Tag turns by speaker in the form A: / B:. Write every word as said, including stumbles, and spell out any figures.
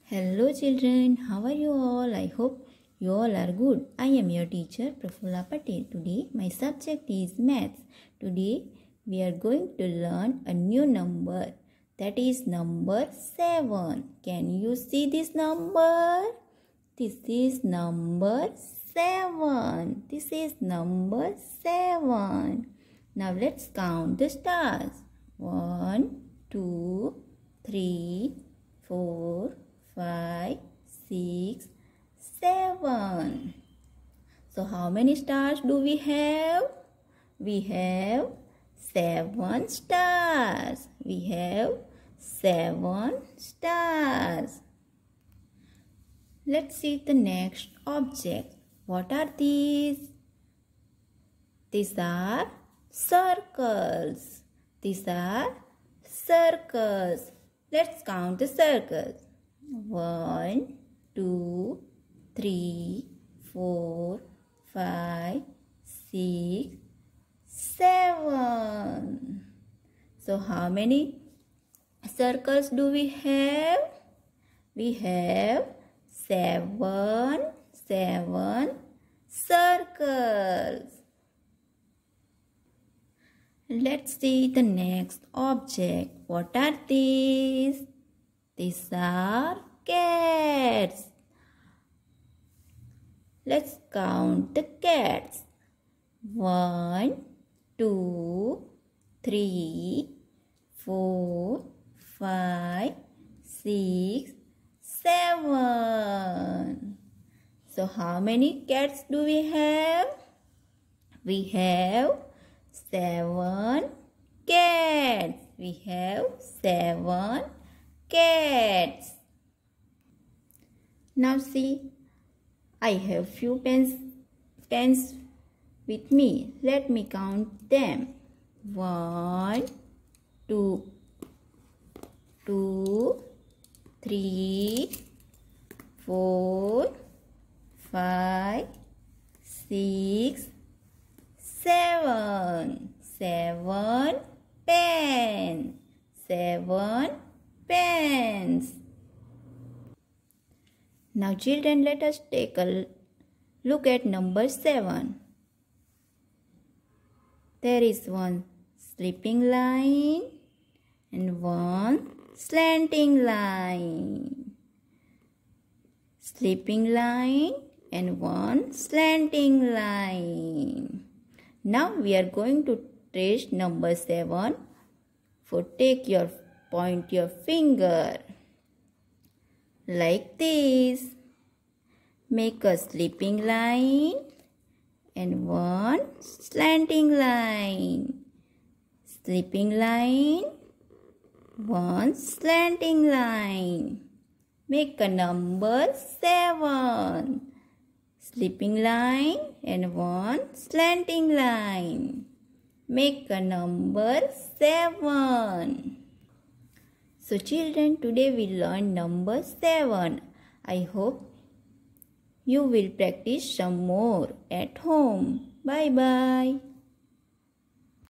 A: Hello children, how are you all? I hope you all are good. I am your teacher Prafulla Patel. Today my subject is maths. Today we are going to learn a new number, that is number seven. Can you see this number? This is number seven. This is number seven. Now let's count the stars. One, two, three, four, five, six, seven. So how many stars do we have? We have seven stars. We have seven stars. Let's see the next object. What are these? These are circles. These are circles. Let's count the circles. One, two, three, four, five, six, seven. So how many circles do we have? We have seven, seven circles. Let's see the next object. What are these? These are cats. Let's count the cats. One, two, three, four, five, six, seven. So how many cats do we have? We have seven cats. We have seven cats. Now see, I have few pens, pens with me. Let me count them. One, two, two, three, four, five, six, seven. Seven pens. Seven pens. Now children, let us take a look at number seven. There is one sleeping line and one slanting line. Sleeping line and one slanting line. Now we are going to trace number seven. For take your point your finger like this. Make a sleeping line and one slanting line. Sleeping line, one slanting line. Make a number seven. Sleeping line and one slanting line. Make a number seven. So children, today we learned number seven. I hope you will practice some more at home. Bye bye.